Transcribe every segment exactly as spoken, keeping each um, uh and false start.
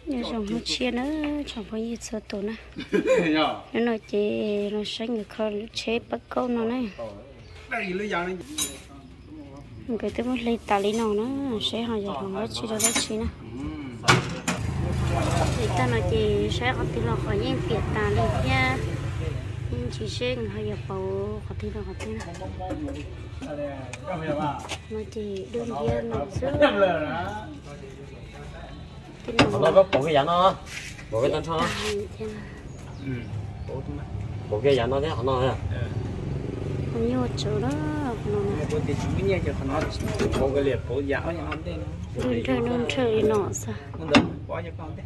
như trồng một chia nữa trồng bao nhiêu số tổ nè nó nói chị nó sinh người con chế bắt câu nó này cái thứ một lấy tali nó nó sẽ hỏi giờ không có chi đâu có chi nè thì ta nói chị sẽ có tiền là khỏi những tiền tàn đi nha nhưng chị sẽ hơi giờ bầu có tiền là có tiền mà chị đơn giản nó rất nó có bộ cái dạng nó bộ cái tên nó bộ cái dạng nó thế họ nói à còn nhiều chỗ đó bộ thì chúng mình cho nó bộ cái liệt bộ dạng nó không thế đơn trời đơn trời nọ sao nó được bỏ cho con thế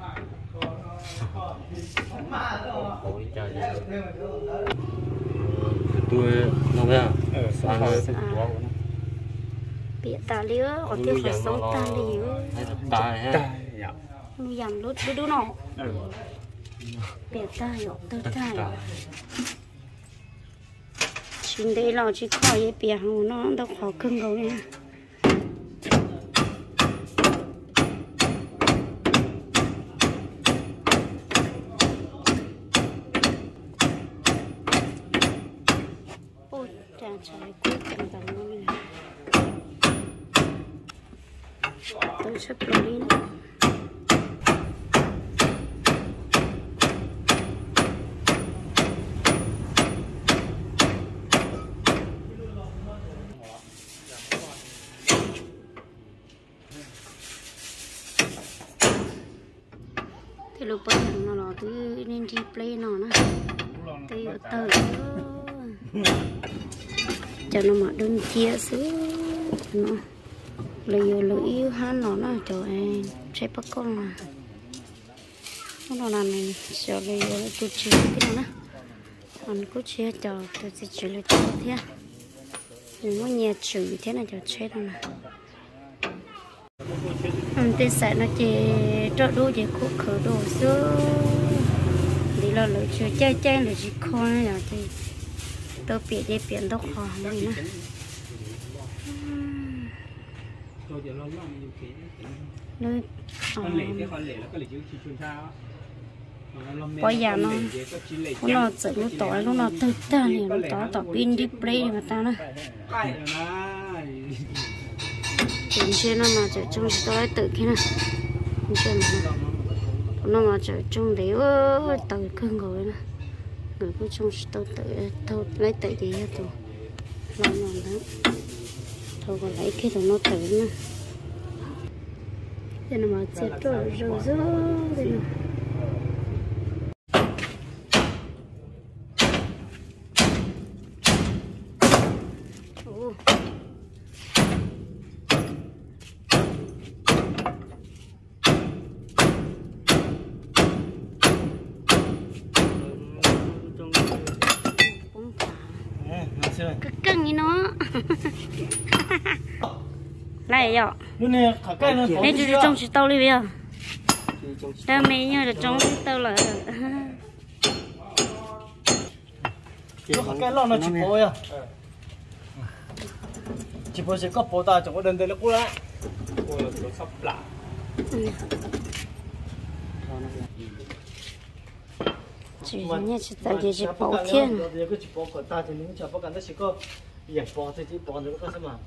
bộ chơi tôi nó thế à bị ta liếu ở tiêu phải sống ta liếu ta ha nuôi dầm lút đứa nọ bị ta rồi tơ ta rồi chính đây là chỉ khỏi cái bìa hồ nó đâu khó cưng gấu nha ôi trời trời cuối cùng tầm luôn này tôi sắp lên đi nữa thì lúc bây giờ nó là từ nên replay nó nè từ từ cho nó mà đơn chia xuống nó lấy vô lấy yêu hắn nó nè cho em sẽ bắt con mà nó là này cho lấy vô tôi chỉ cái nó nè còn cứ chia cho tôi sẽ chỉ lấy cho thế đừng có nhà chửi thế này cho chết đâu nè tên sẽ nó chỉ trộn đu chỉ khúc khử đồ xưa đi lo lỡ chưa chơi chơi là chỉ con là thì tôi bị đi biển đâu khó này nè nơi bây giờ nó nó tự nó tỏi nó tự ta thì nó tỏi tỏi pin display mà ta nữa trên trên nó mà chạy trong tôi tự cái này trên mà nó mà chạy trong đấy ơi tự cưng rồi nè người cứ trong tôi tự thôi lấy tự gì hết rồi làm làm đó thôi còn lấy cái đồ nó tự nữa cho nó mà chết rồi rồi rồi đây nè cái cưng như nó này vậy đây chỉ trong chỉ tàu đi bây giờ đây mấy nhau là trong tàu là cái lon nó chỉ bôi à chỉ bôi chỉ có bôi ta chẳng có đơn đây là cũ lại bôi là nó sắp lạ chỉ nhớ chỉ tại vì chỉ bảo thiên cái chỉ bảo còn ta thì những chả bảo cần ta chỉ có việc bảo thì chỉ bảo được cái gì mà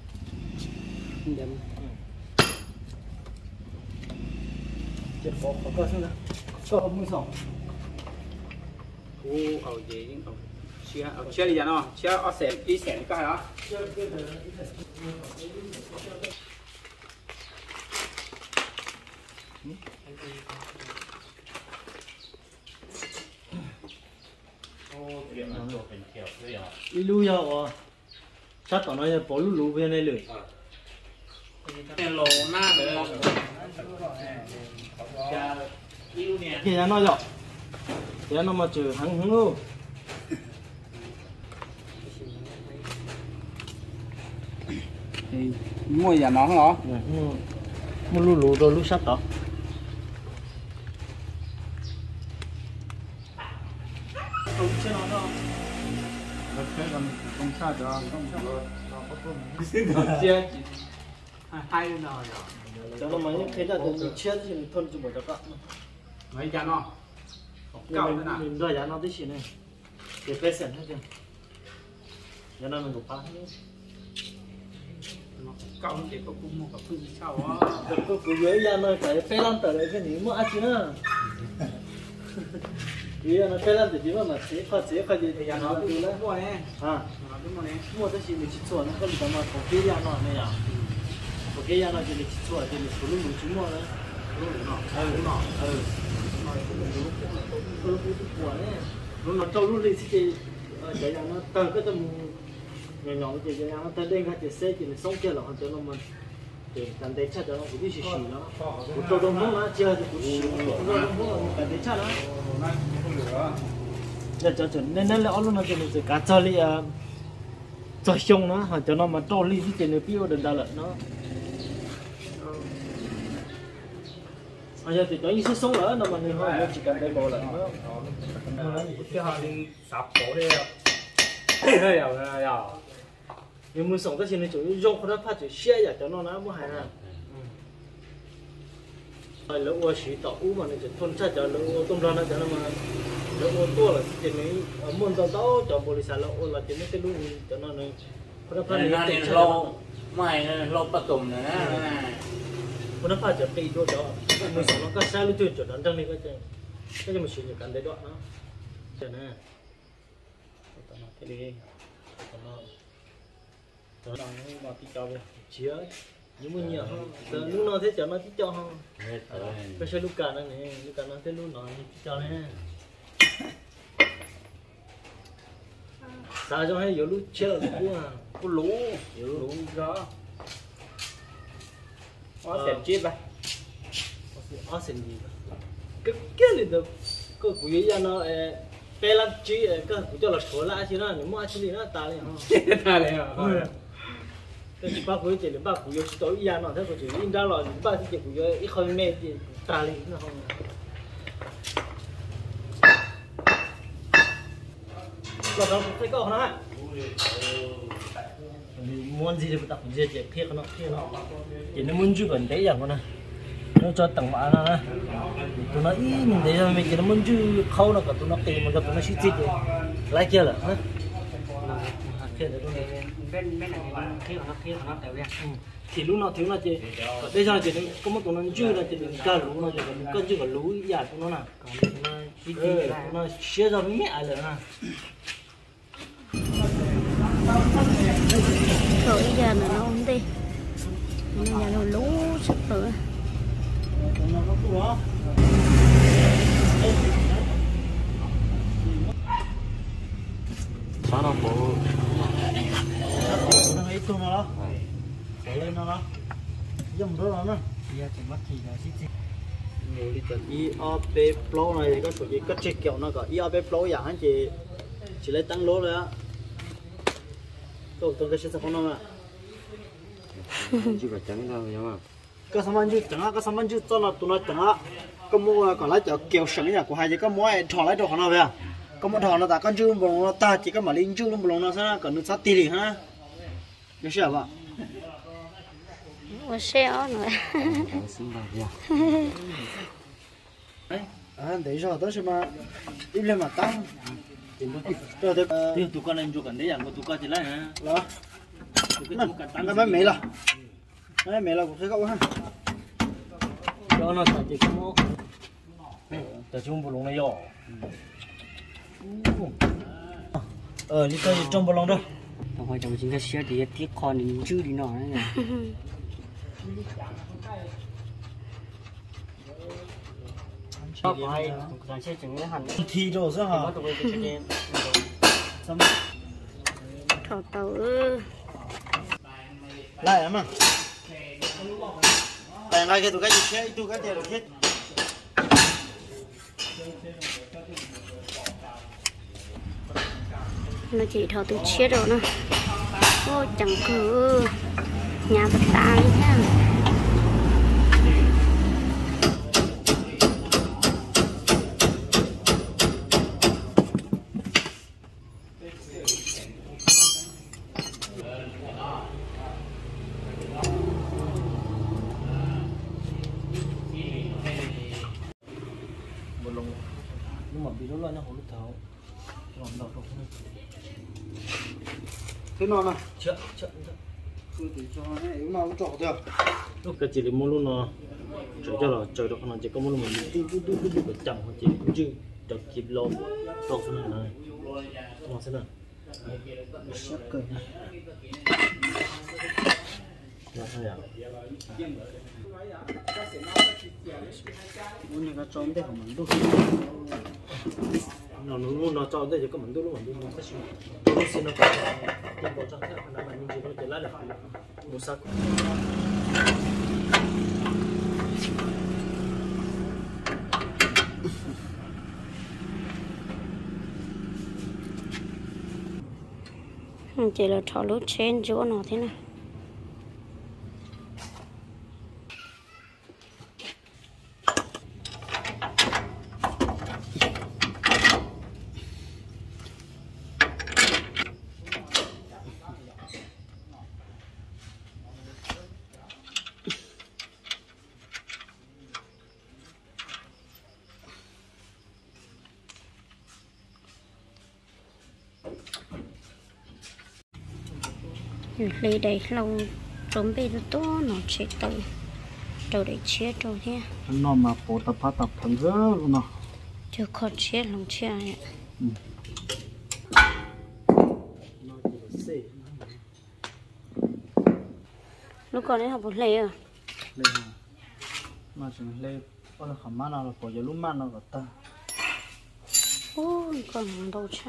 chỉ bảo có cái gì nữa có mua xong ô ở gì những ông chia ở chia đi nó chia ở sẹn đi sẹn cái đó đi lui rồi chắc tao nói bỏ lú lú bên này lười lồ na được kìa nó nói rồi kìa nó mà trừ hắn hứng luôn mua giờ nó hả mua lú lú rồi lú sắt đó không chưa nó đâu cái còn không xa cho không xa rồi chia hai nào rồi cho nó mấy cái là từ chia thì mình thôn chỉ một cái cọng mấy cha nó mình mình đòi giá nó tí xí này để phê sẵn hết chưa giá nó mình cũng phá hết nó cao thì có cũng một cái phương sao á có cứ dưới giá nó phải phê lăn tờ đấy cái ní mua ăn chứ nữa vì nó phê lăn thì chỉ mà chế khó chế khó gì thì giá nó đi lấy mua nè à nó đúng rồi nè mua tí xí mình chỉ chua nó có gì mà có cái giá nó này à có cái giá nó chỉ mình chỉ chua thì mình số lượng mình chỉ mua nữa đúng rồi nó ừ đúng rồi ừ nó cũng của đấy nó nó trâu lúc đi thì chạy ra nó tờ cái tầm nhỏ nhỏ chạy ra nó tờ đen cái chạy xe thì nó sống kia là hoàn toàn nó mình để cần để chắc cho nó cũng đi xì xì nó cũng trâu đông nó chơi thì cũng xì nó đông nó cần để chắc nó giờ cho chuẩn nên nên là ông nó cho mình cả cho li à cho xong nó hoặc cho nó mà trâu li thì nó tiêu được đâu là nó bây giờ thì tới như sống nữa nó mà người hoa chỉ cần đây bộ là nó cái họ đi sập cổ đi đây rồi đây rồi nhưng mà sống tới khi này chủ yếu dùng nó phát triển xe vậy cho nó nó mới hay ha rồi lỡ qua xí tàu u mà nó chỉ thôn sát cho lỡ tôm ra nó cho nó mà lỡ ô tô là chỉ này muốn tàu tàu cho bồi xả lỡ là chỉ nó cái luôn cho nó này nó phát triển lâu mày lâu bắt tùng nữa nó phát triển đi đôi đó mình sống nó có sai lúc chuyện cho nó này cái gì cái gì mà xí nhiều cần đấy đó nó cho nên cái đi nó đang mà tí cho về chia nhưng mà nhiều hơn từ lúc nào thế cho nó tí cho hơn cái xe lúc cả này này lúc cả nó thế lúc nào tí cho này sao cho hay nhiều lúc chia là lú à có lú lú đó có xem chết vậy ở xem gì cái cái này được cái quý giá nó bé lắm chứ cái cũng cho là số lại chứ nó nếu mà chỉ nó ta liền không ta liền à cái chỉ ba quý chỉ là ba quý chỉ tối giá nó thế chỉ in ra rồi ba chỉ quý ít hơn mẹ thì ta liền nó không là nó phải có nó muốn gì thì ta cũng dễ dễ thiệt nó thiệt nó chỉ nó muốn chú gần đấy dạng con này nó cho tầng mã nó tụi nó ý mình thấy rằng mình chỉ nó muốn chú khâu nó cả tụi nó tìm mà cả tụi nó xịt xịt lại kia là hả kia đấy con này bên bên này khi nó khi nó đều ra thì lúc nào thiếu là chỉ bây giờ chỉ có một tụi nó chú là chỉ đừng cả lú nó chỉ cần cân chú cả lú giả tụi nó nào còn nó xịt xịt nó xé ra với mẹ ai nữa nè rồi giờ là nó không đi giờ nó lú sắp rồi sao nó bộ nó ấy tụi nó đó lên nó đó dùng đó nó giờ chỉ mất gì là xích nhiều đi từ i a b flow này có số gì cắt chết kiểu nó có i a b flow dạng anh chị chỉ lấy tăng lỗ rồi á tôi tôi cái sẽ không nó chỉ có trắng thôi đúng không cái sản phẩm chẳng á cái sản phẩm cho nó tụi nó chẳng á có mua còn lại cho kiểu sẵn nhà của hai chị có mua thọ lại đồ của nó về có một thọ nó ta con chưa bông nó ta chỉ có mà linh chưa bông nó sẽ còn nó sát tì đi ha cái gì vậy ô xe nữa à để cho tới xem mà đi lên mà tăng tôi tôi tôi tụi con em chụp cảnh đấy dạng của tụi con chỉ lấy hả đó cái bánh mì là cái mì là cũng sẽ có ha cho nó chỉ có một tập trung vào lồng này rồi ờ đi tới trong vào lồng đó không phải trong chính cái xe thì tiếc con thì chưa đi nọ nữa phải còn xe chừng cái hành thi rồi sao hả thọ tàu ư lại mà tại lại cái tụi cái gì xe tụi cái tiền được hết nó chỉ thọ từ chết rồi nè ô chẳng cứ nhà vật ta nhá mà bị nó lên nó hổ lúc tháo lòng đầu đâu thế nào nè chưa chưa tôi thì cho nó yếu nào nó trọ được lúc cái chỉ để mua luôn nó trời cho là trời được nó chỉ có mua luôn mình đi đi đi đi được chậm chỉ cũng chưa được kịp lâu đâu thế này này đâu thế này sắp cười này là sao vậy muốn những cái trống đây của mình đúng nó nó nó cho đây có mình đúng luôn mình đúng cái gì tôi xin nó cái cái bộ trang thiết nó mà những gì nó chỉ là được một sắc chỉ là thọ lúa trên chỗ nó thế này lấy đây lâu trống bê to nó chết tàu tàu để chết rồi nha nó mà bộ tập phát tập thằng rớ luôn nó chưa có chết lòng chết này lúc còn đấy học một lề à lề mà chỉ lề có là khám nào là có giờ lúc mà nó gặp ta ôi còn đâu cha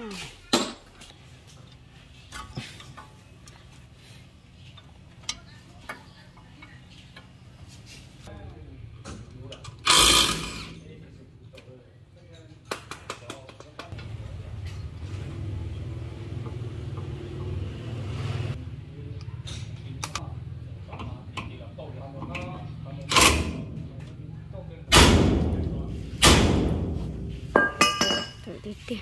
đi kìa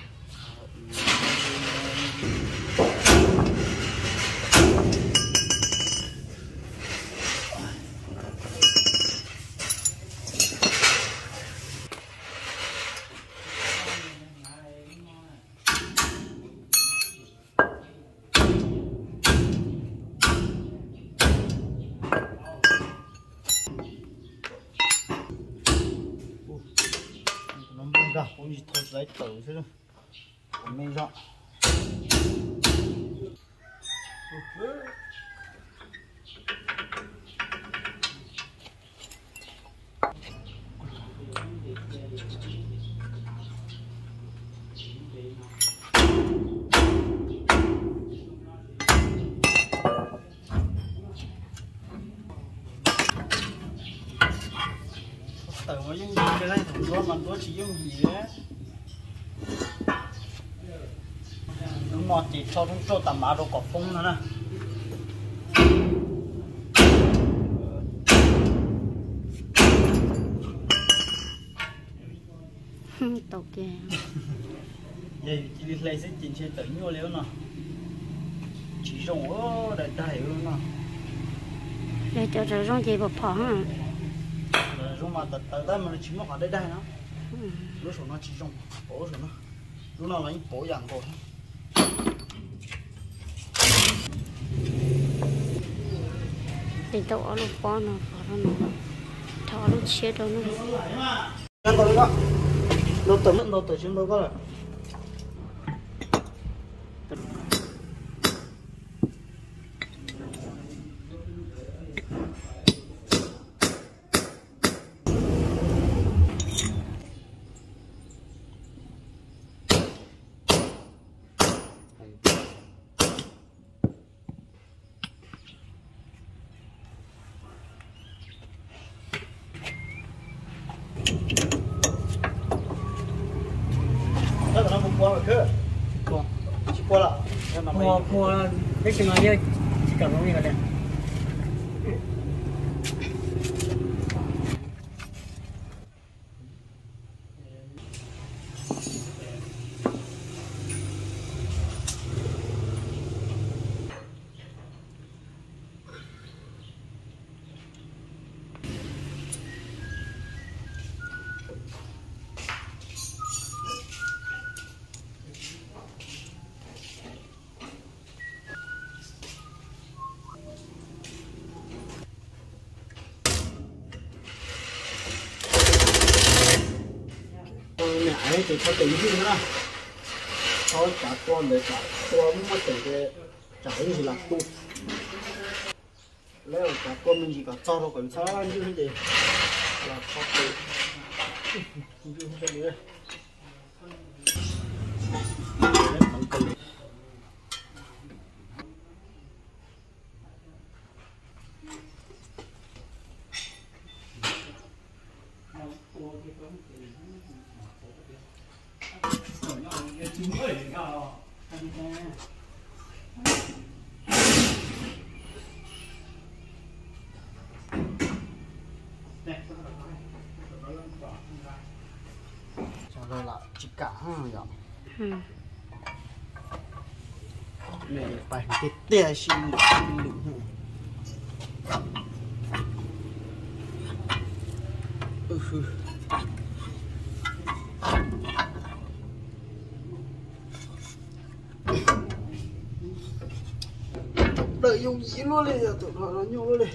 ra cũng thôi lấy tử chứ mình dọn tử mới dùng cái này thằng đó mà tôi chỉ dùng gì đấy nó chỉ cho chúng cho tầm má đồ cỏ phông nữa nè tàu kìa vậy chỉ đi lấy sẽ chỉnh xe tự nhau liếu nè chỉ dùng ở đại đại luôn nè để cho rồi rong gì bột phở hả dùng mà tật tật đây mà chỉ một ở đây đây nó lúc số nó chỉ dùng bổ số nó lúc nào lấy bổ dạng rồi thì tàu ở lúc bò nó phở nó thọ lúc chết đâu nữa ăn rồi đó đâu tầm đâu tầm chúng đâu có rồi đó là nó không qua rồi cơ chỉ qua là mua mua cái gì mà đi chỉ cần cái gì cái này mẹ ấy thì có tính gì nữa có cả con để cả con mới có thể trả cái gì là tu lấy cả con mình chỉ cả cho nó còn sao như thế gì là khó tự như thế này rồi là chỉ cả hàng rồi này phải cái tia xin đụng đợi dùng gì luôn đi tụi nó nó nhô luôn đi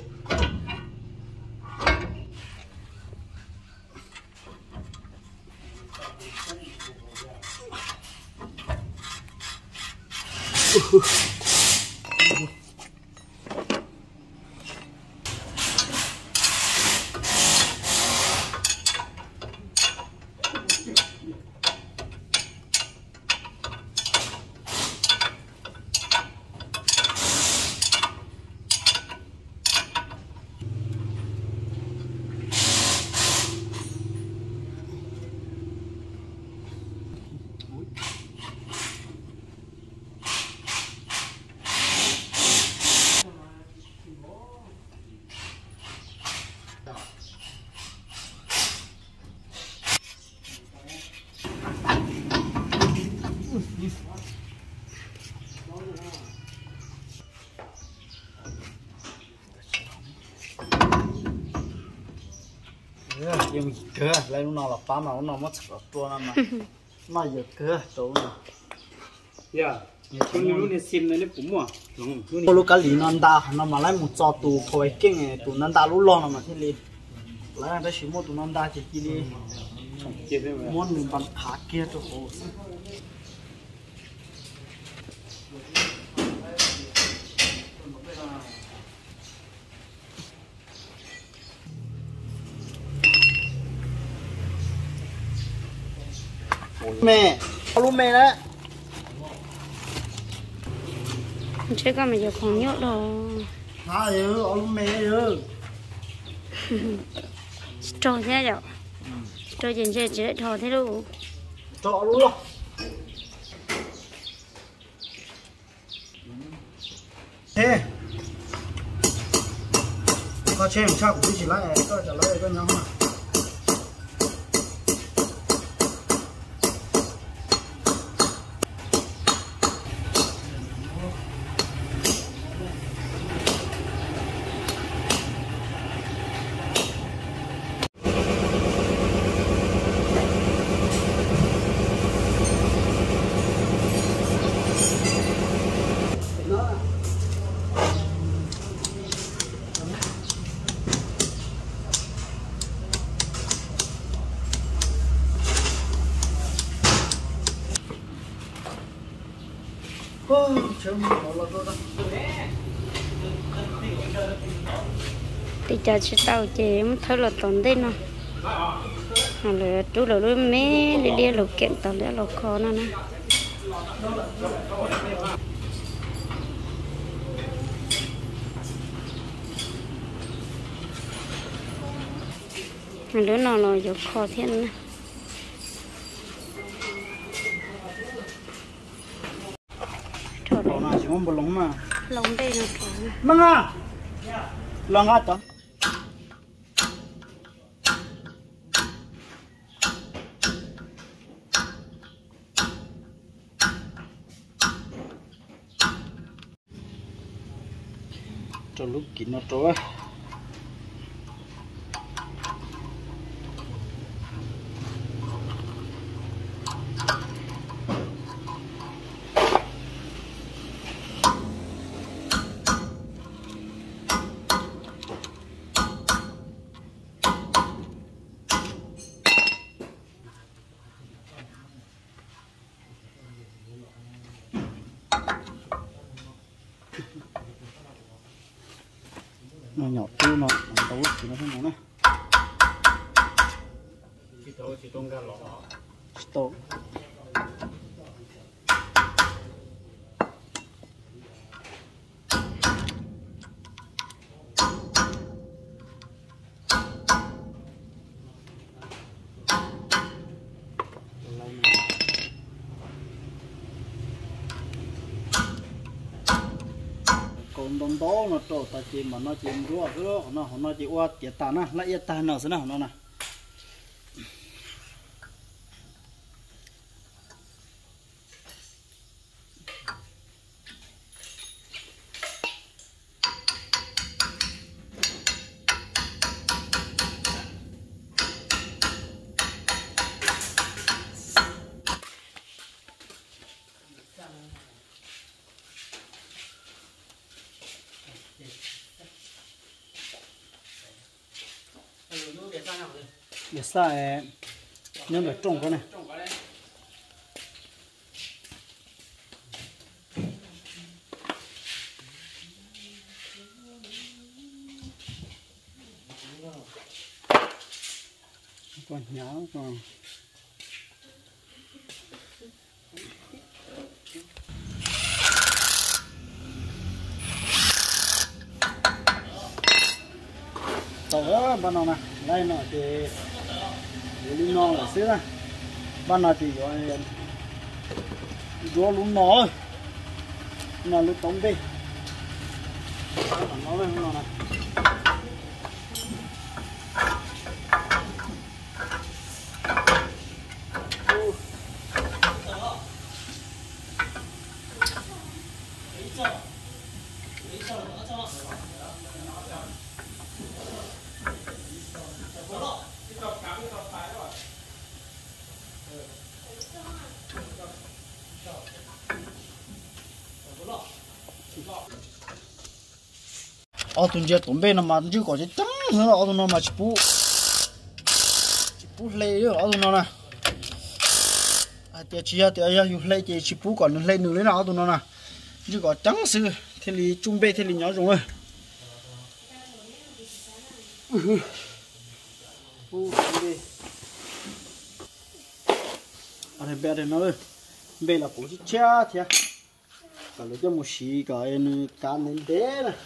dùng cửa lấy nó nào là phá mà nó mất sạch tua nó mà nó giờ cửa chỗ nào dạ cái lúc này sim này nó cũng mua lúc cái lì nó đa nó mà lấy một trò tù khôi kinh tù nó đa lúc lo nó mà thế li lấy cái gì mua tù nó đa chỉ kia đi muốn mình bằng thả kia cho hồ mẹ alo mẹ đấy chứ có mà giờ còn nhớ đâu à ừ alo mẹ ừ trôi thế rồi trôi trên chơi chỉ để thò thế đâu cho luôn rồi thế có chơi sao cũng chỉ lại có trả lời có nhau mà thì giờ chỉ tao chỉ muốn thấy là tồn đây nó rồi chú là đôi mé để đi lục kiện tao để lục khó nó nè đứa nào là giờ khó thiên nè nó chỉ muốn một lồng mà lồng đây là mang à lồng à tao cho lúc kín nó trôi nó nhỏ tiêu nó tấu thì nó không nóng này chỉ tao chỉ trong cái lọ tấu còn đông đó nó trộn ta chỉ mà nó chỉ rúa cái đó nó nó chỉ qua tiệt tàn á lại tiệt tàn nào thế nào nó nè để xài nhưng mà trồng cái này còn nháo còn tao ban đầu nè đây nó thì lúa non là xí ra ban đầu thì gọi lúa lúa non là lúa tôm đi nó lên nó nè ở tuần trước tuần bên mà chưa có cái trắng nữa ở tuần nó mà chỉ bù chỉ bù lấy nữa ở tuần nó nè à tiệt chia tiệt ya dùng lấy chỉ chỉ bù còn lấy nữa nữa ở tuần nó nè chưa có trắng xưa thì lì trung bê thì lì nhỏ rồi bù đi ở đây bé đây nó bé là bù chỉ cha thiệt còn lấy cho một xí cái cá nên thế này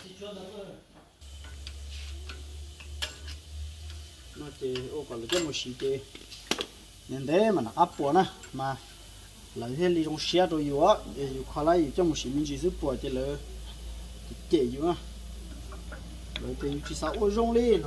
nó chỉ ô còn lấy cho một xí cái nên thế mà nó áp bùa nè mà lấy thế lấy trong xe rồi yếu á yếu khó lấy cho một xí mình chỉ giúp bùa chỉ là chỉ yếu á rồi thì chỉ sao ô rong lên nó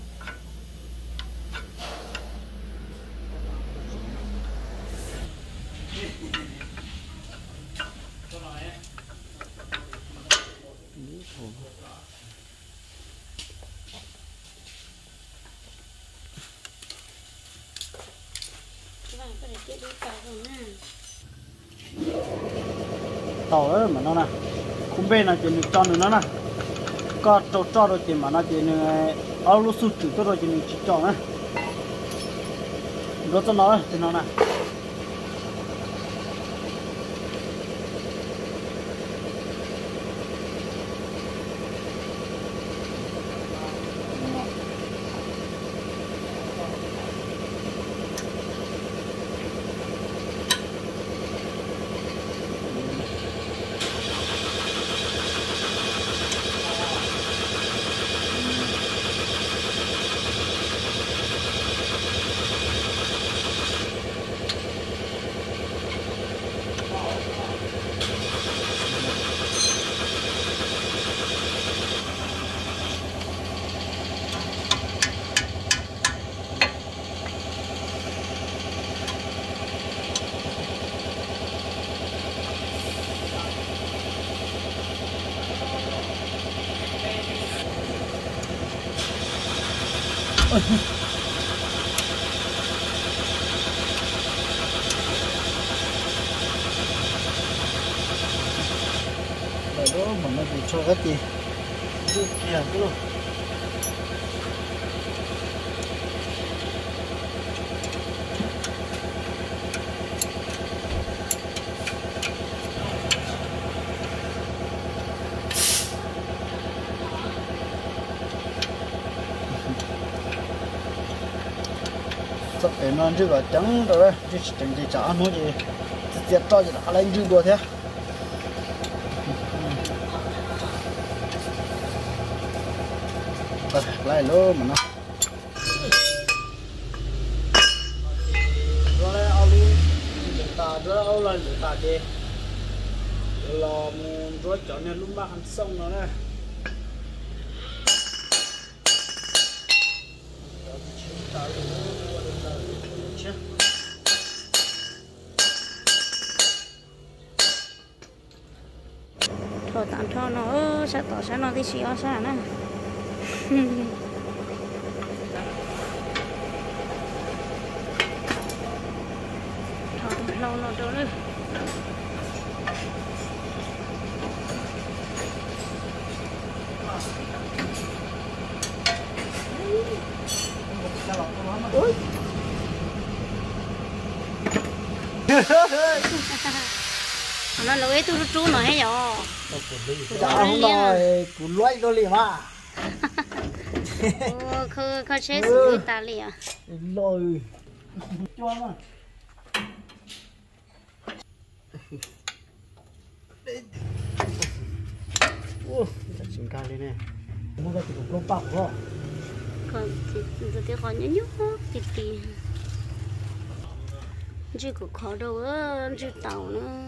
tàu ấy mà nó nè không bên là chỉ cho nữa nè có cho cho rồi thì mà nó chỉ ở lúc sụt từ rồi thì chỉ cho nè nó cho nó thì nó nè rồi đó mà nó bị cho hết gì kia cái luôn sắp đến nó chưa có trắng rồi đấy chứ chẳng chỉ trả nó gì tiệt to gì đã lên chưa đùa thế lại lô mà nó rồi đây ao đi ta rồi ao lên ta đi là một rồi chọn nên lúc ba ăn xong rồi đấy thôi tạm cho nó sẽ tỏ sẽ nó đi xí ở xa nè thôi lâu nó đâu nữa nó lưỡi tôi chú nói hay giờ đã không nói cũng loại đó liền mà khơi khơi chế xử ta liền rồi cho mà ô xin ca lên nè mua cái cũng không bạc quá còn thì giờ thì còn nhớ nhớ thì thì chứ cũng khó đâu á chứ tàu nữa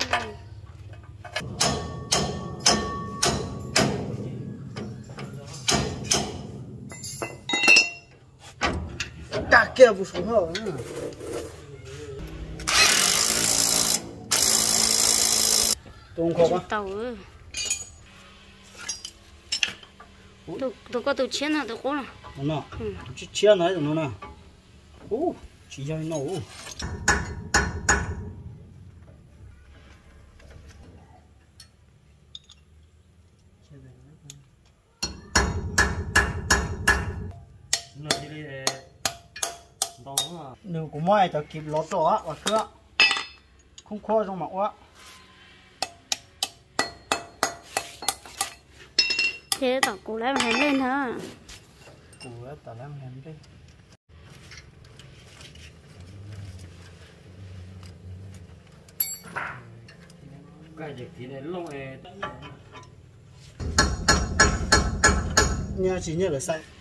cả kia một số hở tôm khó quá tàu ơi tôi tôi có tôi chiến nào tôi có nào nó chỉ chia này rồi nó nè ô chỉ cho nó nếu có mai cho kịp lót rõ và cưa không khó trong mỏng quá thế tao cố lấy mà lên hả cố lấy tao làm hèn đi cái gì thì này lông này nha chỉ nhớ là sai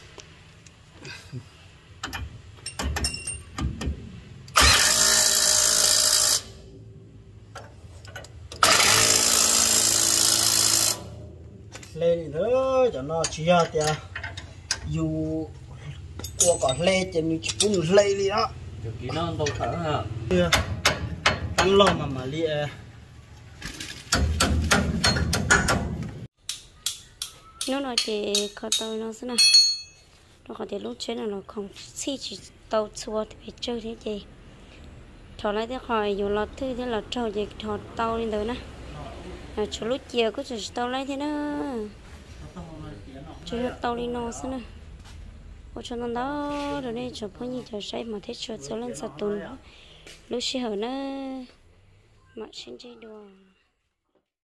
lên nữa cho nó chia tiền dù qua còn lên cho mình cũng lên đi đó được kỹ nó đâu thở hả ăn lo mà mà đi nó nói thì có tàu nó thế nào nó có thể lúc chết là nó không xí chỉ tàu xua thì phải chơi thế gì thọ lại thế khỏi dù lọt thứ thế là trâu gì thọ tàu lên tới nè à chỗ lúc chiều có chỉ tàu lấy thế nữa chơi tàu đi nó thế nè ở chỗ đó rồi đây chỗ có như chỗ say mà thấy chỗ số lên sạt tùn lúc xí hở nữa mà xin chơi đùa